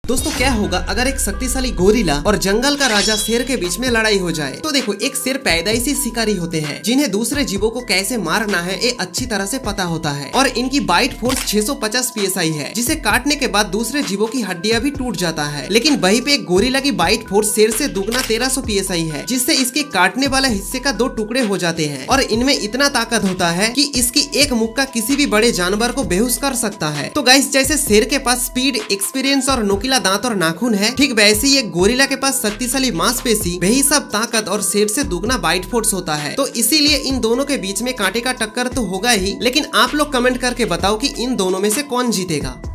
दोस्तों क्या होगा अगर एक शक्तिशाली गोरिल्ला और जंगल का राजा शेर के बीच में लड़ाई हो जाए। तो देखो, एक शेर पैदाइशी शिकारी होते हैं जिन्हें दूसरे जीवों को कैसे मारना है ये अच्छी तरह से पता होता है और इनकी बाइट फोर्स 650 PSI है, जिसे काटने के बाद दूसरे जीवों की हड्डियां भी टूट जाता है। लेकिन वहीं पे एक गोरिल्ला की बाइट फोर्स शेर से दुगना 1300 PSI है, जिससे इसके काटने वाले हिस्से का 2 टुकड़े हो जाते हैं और इनमें इतना ताकत होता है कि इसकी एक मुक्का किसी भी बड़े जानवर को बेहोश कर सकता है। तो गाइस, जैसे शेर के पास स्पीड, एक्सपीरियंस और नुकीला दांत और नाखून है, ठीक वैसे ही एक गोरिल्ला के पास शक्तिशाली मांसपेशी, वही सब ताकत और शेर से दुगना बाइट फोर्स होता है। तो इसीलिए इन दोनों के बीच में कांटे का टक्कर तो होगा ही, लेकिन आप लोग कमेंट करके बताओ कि इन दोनों में से कौन जीतेगा।